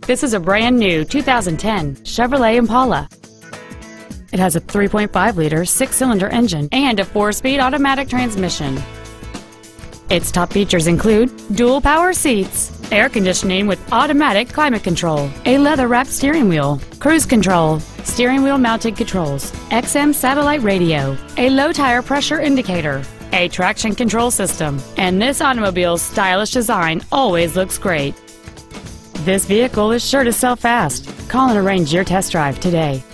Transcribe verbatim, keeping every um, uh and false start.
This is a brand new two thousand ten Chevrolet Impala. It has a three point five liter six-cylinder engine and a four-speed automatic transmission. Its top features include dual power seats, air conditioning with automatic climate control, a leather-wrapped steering wheel, cruise control, steering wheel mounted controls, X M satellite radio, a low tire pressure indicator, a traction control system, and this automobile's stylish design always looks great. This vehicle is sure to sell fast. Call and arrange your test drive today.